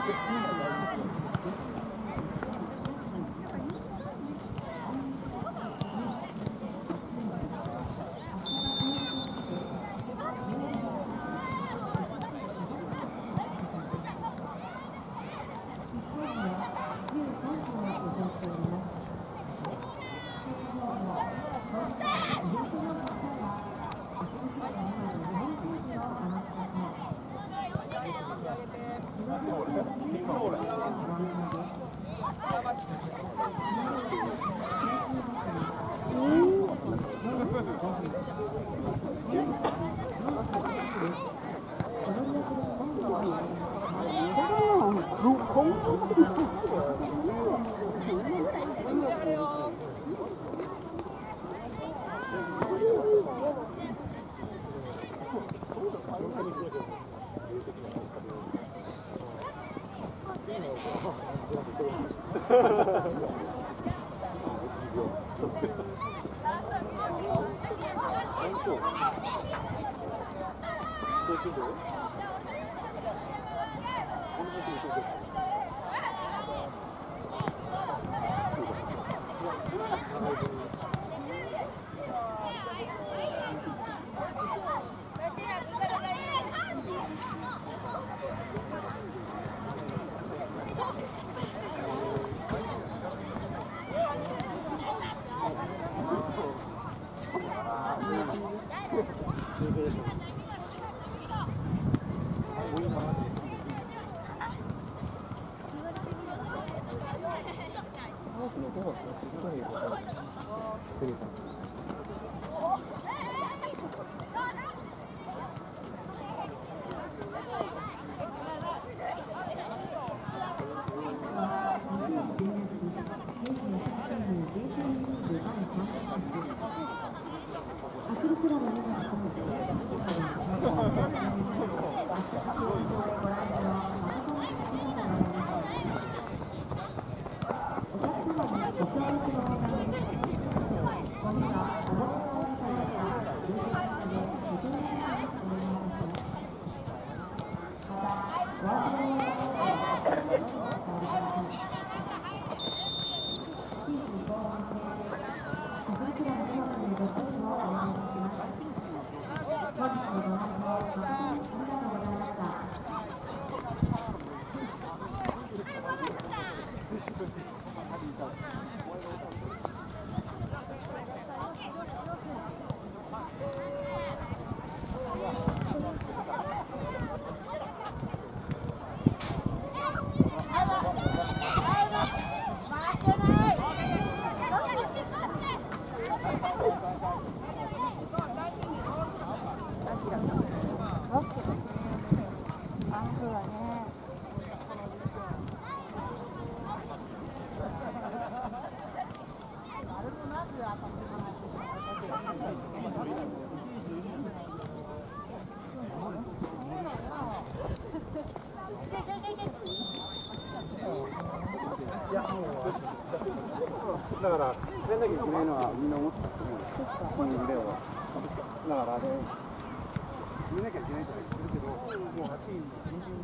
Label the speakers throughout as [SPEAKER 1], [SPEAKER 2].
[SPEAKER 1] だから、それだけくれるのはみんな思ってたと思うんですよ、この腕を。だからあれ、見なきゃいけないとは言ってるけど、もう足に全然。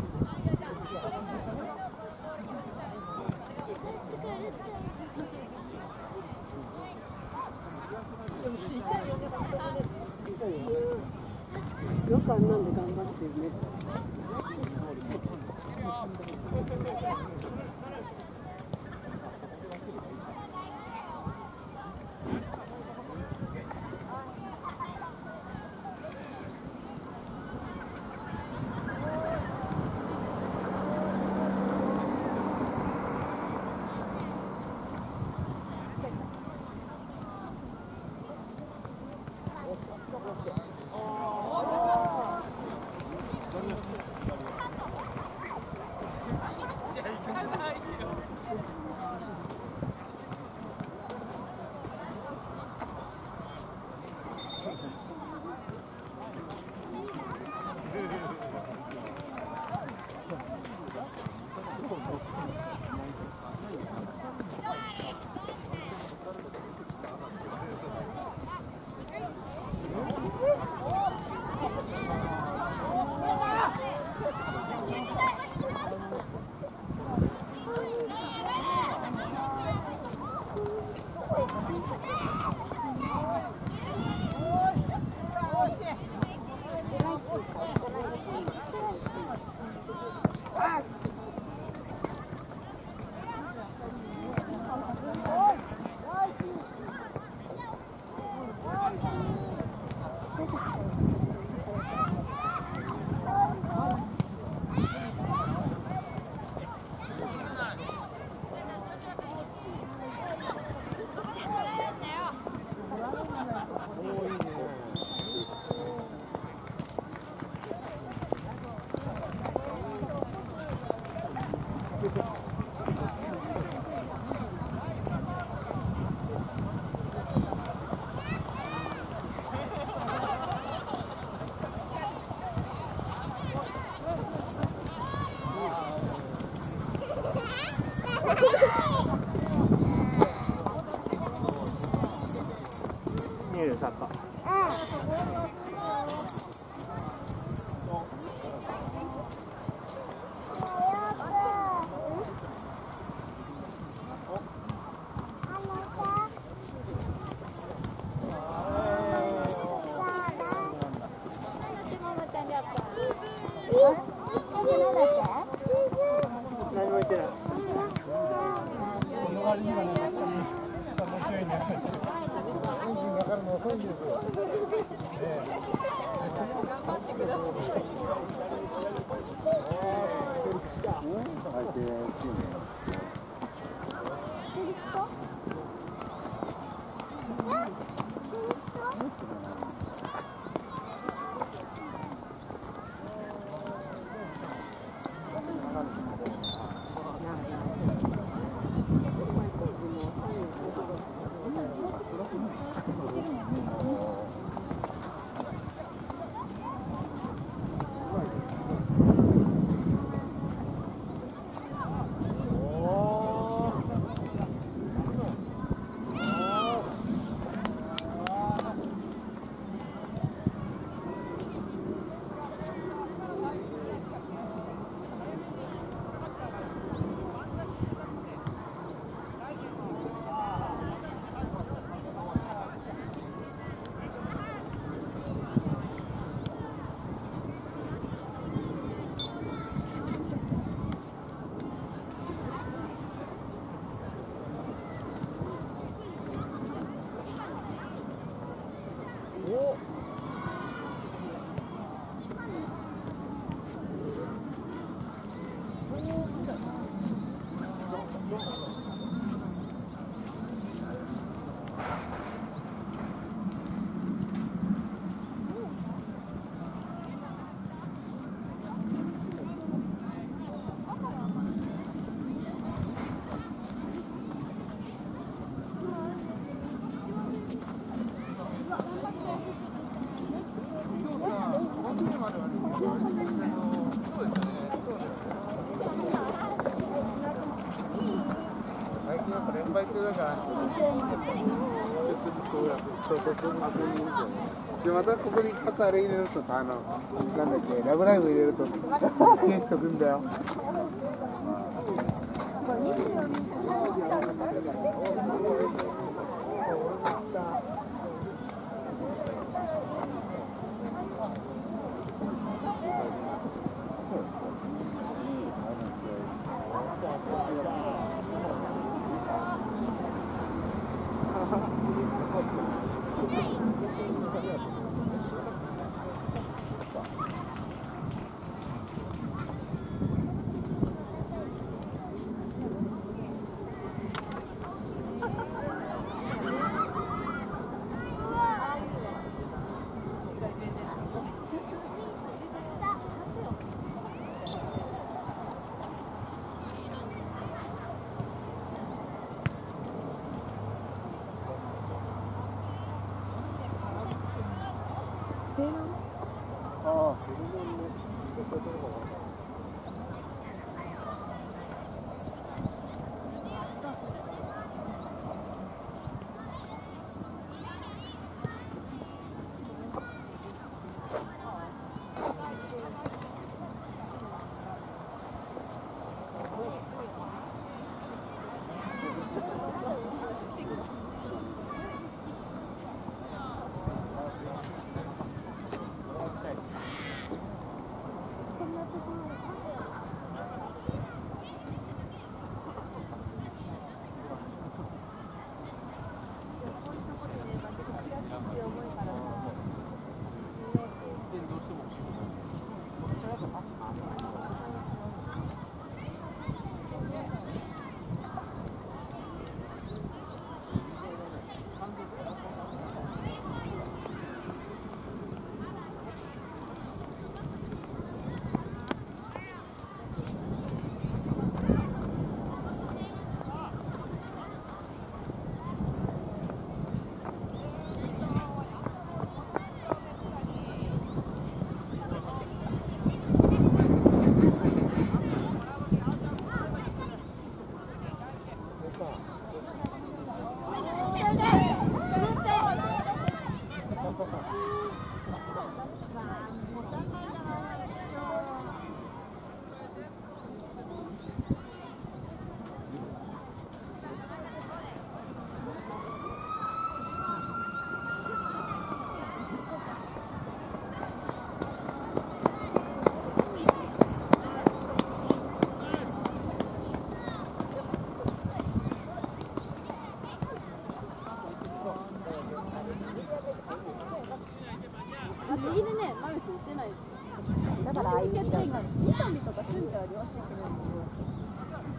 [SPEAKER 2] よくあんなんで頑張ってるね。
[SPEAKER 1] 見えるサッカー。何も言ってない。連敗中だから、でまたここにまたあれ入れるとさ、なんだっけ、ラブライブ入れるとケーキとくんだよ。こんなところ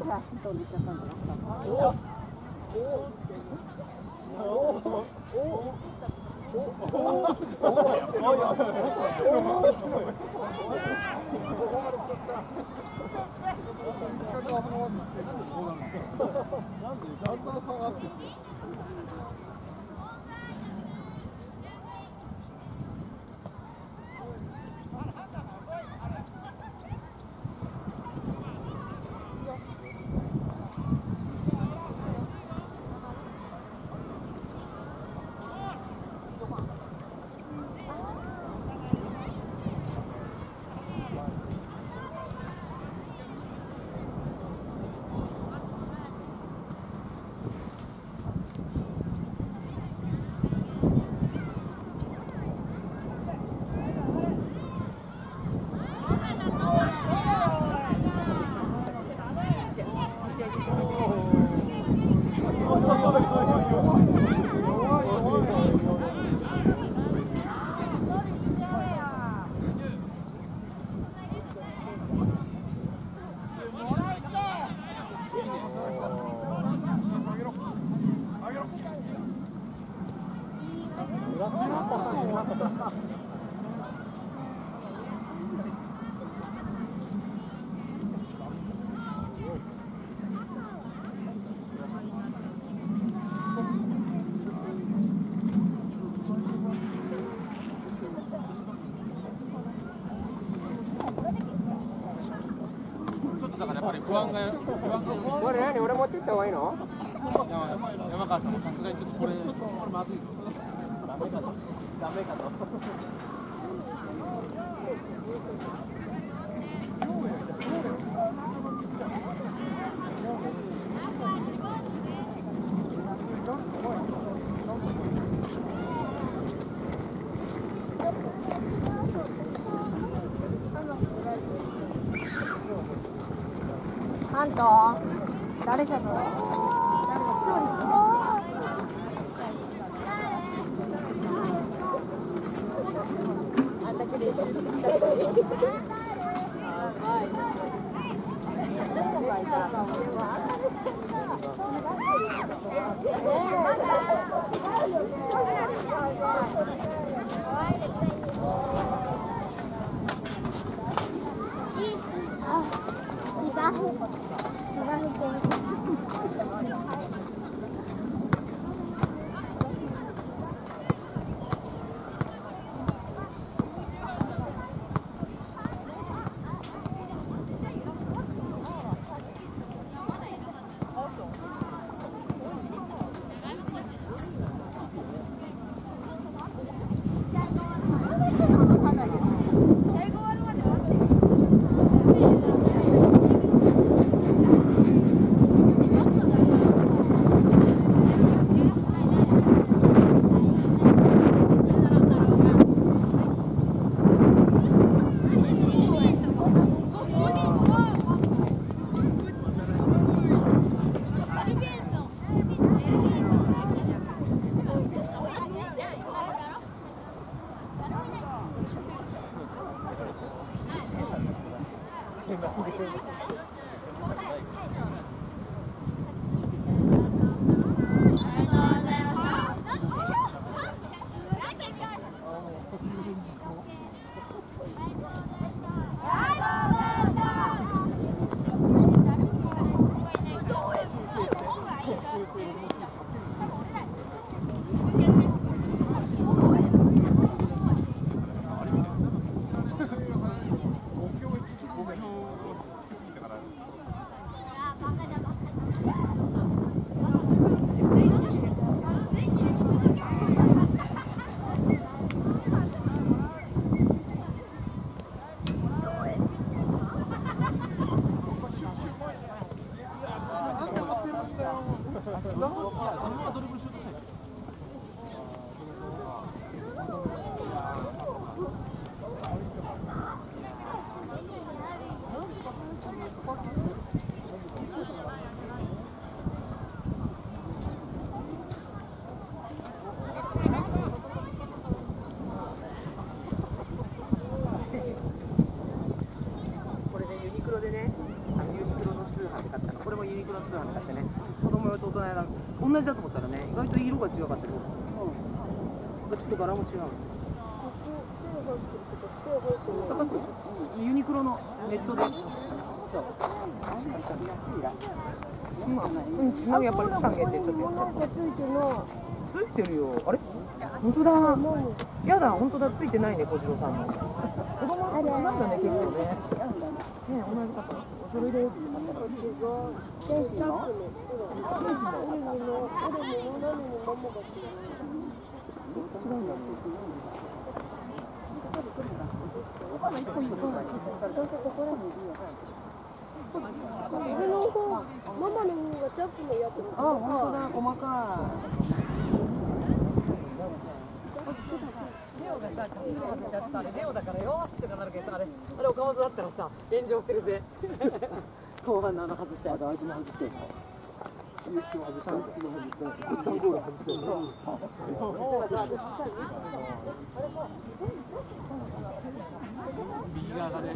[SPEAKER 2] ほら、飛んできちゃったんだな。
[SPEAKER 3] だからやっぱり不安が
[SPEAKER 1] これ何俺持ってった方がいいの？
[SPEAKER 3] 山川さんもさすがにちょっとこれまずいぞ。ダメかと。
[SPEAKER 2] あんた誰じゃない？あんだけ練習してきたし。
[SPEAKER 3] 2つあってね、子供用と大人用同じだと思ったらね、意外と色が違かったり、ちょっと柄も違う。ユニクロのネットで。なんかやっぱり期間限定ちょっとやってる。ついてるよ。あれ？本当だ。やだ、本当だ、ついてないね、小次郎さんの。子供の違うんだね、結構ね。ね、同じ方。お揃いだよ。
[SPEAKER 2] ママの方がチャックのやつ。
[SPEAKER 3] あ、本当だ、細かい。レオがさ、レオだからよーしとかなるけど、あれ岡本だったらさ、炎上してるぜ。後半の外したやつ。あいつも外してるの。右側がね。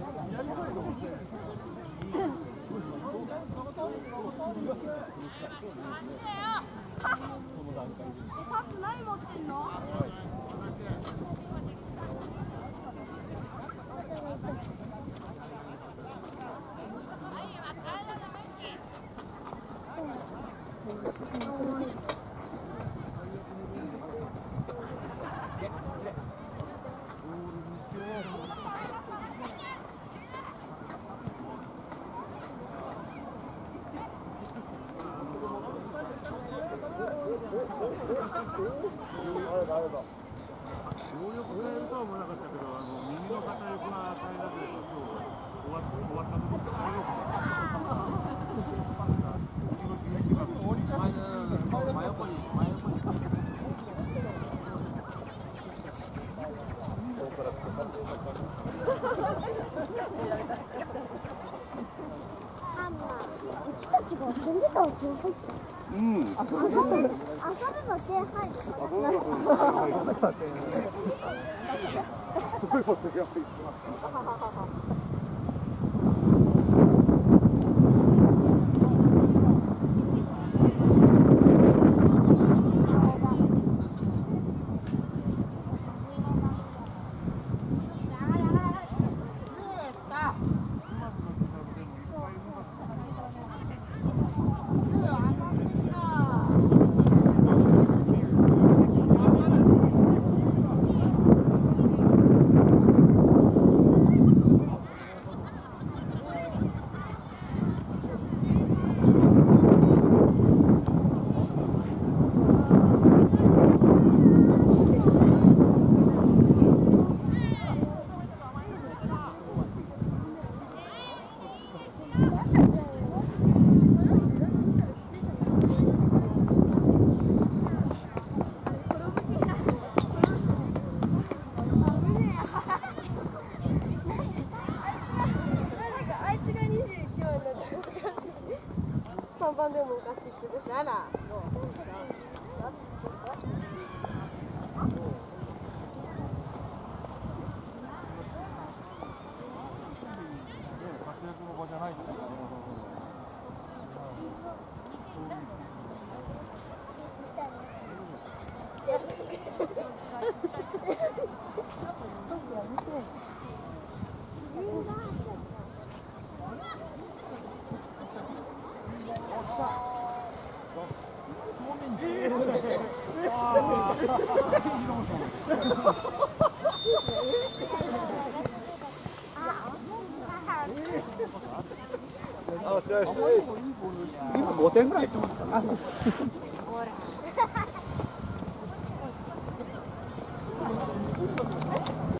[SPEAKER 2] パス何持ってんの？
[SPEAKER 1] うん。遊ぶの手入る。すごい持ってるよ。3番でもおかしいけどなら活躍の場じゃないってことあ、お疲れ様です。今5点ぐらい入ってますかね。